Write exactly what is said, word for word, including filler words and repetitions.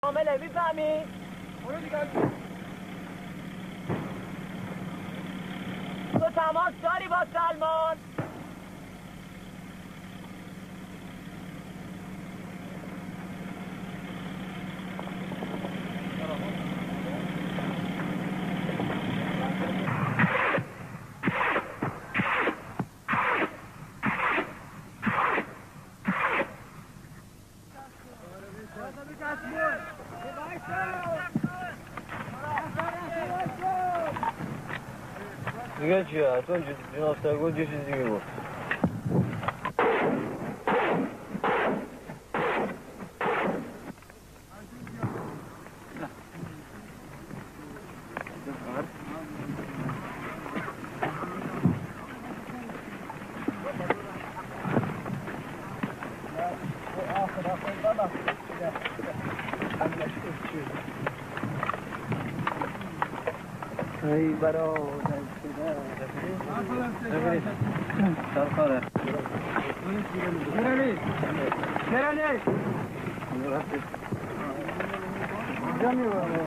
کامله میفهمی؟ تو تماس داری با سلمان؟ دیگه چیه؟ تو جناب سرگل یه چیز دیگه گفت. ای برادر شده سرکاره گرانی گرانی